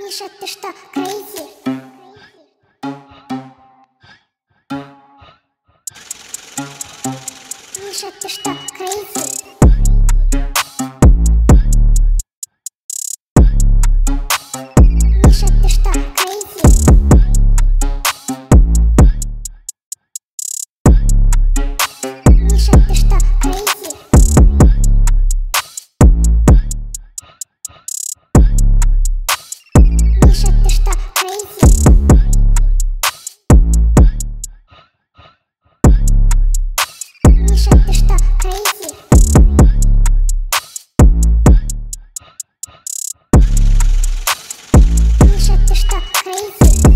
Миша, ты что, crazy? Миша, ты что, crazy? Миша, ты что, crazy? Миша, ты что, crazy? Миша, ты что, crazy? Миша, ты что, crazy? Миша, ты что, crazy?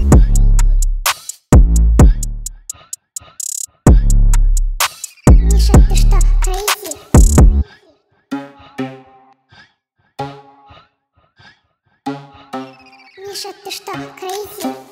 Миша, ты что, crazy? Миша, ты что, crazy?